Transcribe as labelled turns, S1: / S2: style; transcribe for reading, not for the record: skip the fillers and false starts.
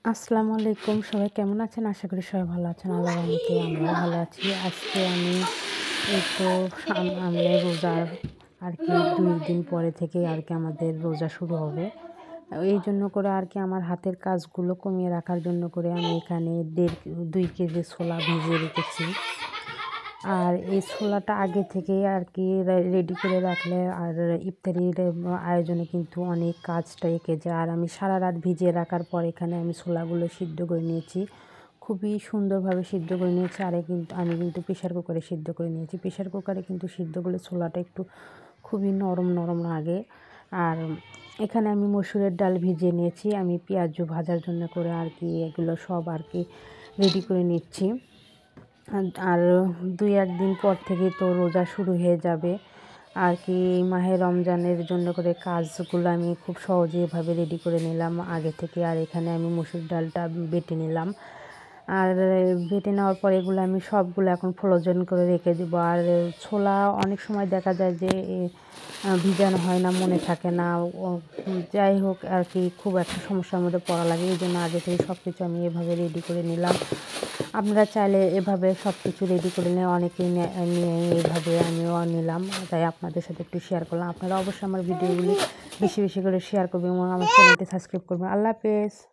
S1: আসসালামু আলাইকুম, সবাই কেমন আছেন? আশা করি সবাই ভালো আছেন। আল্লাহর রহমতে আমরাও ভালো আছি। আজকে আমি এই তো সামনে রোজার আর কি 2 দিন পরে থেকে আর কি আমাদের রোজা শুরু হবে। এই জন্য করে আর কি আমার হাতের কাজগুলো কমিয়ে রাখার জন্য করে আমি এখানে 2 কেজি ছোলা ভিজিয়ে রেখেছি। আর এই ছোলাটা আগে থেকেই আর কি রেডি করে রাখলে আর ইফতারির আয়োজনে কিন্তু অনেক কাজটা এঁকে যায়। আর আমি সারা রাত ভিজিয়ে রাখার পর এখানে আমি ছোলাগুলো সিদ্ধ করে নিয়েছি। খুবই সুন্দরভাবে সিদ্ধ করে নিয়েছি। আর আমি কিন্তু প্রেশার কুকারে সিদ্ধ করে নিয়েছি। প্রেশার কুকারে কিন্তু সিদ্ধ করলে ছোলাটা একটু খুবই নরম নরম লাগে। আর এখানে আমি মসুরের ডাল ভিজিয়ে নিয়েছি। আমি পেঁয়াজু ভাজার জন্য করে আর কি এগুলো সব আর কি রেডি করে নিচ্ছি। আর 2-1 দিন পর থেকেই তো রোজা শুরু হয়ে যাবে আর কি। মাহে রমজানের জন্য করে কাজগুলো আমি খুব সহজে এভাবে রেডি করে নিলাম আগে থেকে। আর এখানে আমি মসুর ডালটা বেটে নিলাম। আর বেটে নেওয়ার পর এগুলো আমি সবগুলো এখন ফ্রোজেন করে রেখে দেবো। আর ছোলা অনেক সময় দেখা যায় যে ভিজানো হয় না, মনে থাকে না। যাই হোক আর কি, খুব একটা সমস্যার মধ্যে পড়া লাগে। এই জন্য আগে থেকে সব কিছু আমি এভাবে রেডি করে নিলাম। আপনারা চাইলে এভাবে সব কিছু রেডি করে নিয়ে অনেকেই নিয়ে এইভাবে আমিও নিলাম, তাই আপনাদের সাথে একটু শেয়ার করলাম। আপনারা অবশ্যই আমার ভিডিওগুলি বেশি বেশি করে শেয়ার করবেন এবং আমার চ্যানেলটি সাবস্ক্রাইব করবেন। আল্লাহ হাফেজ।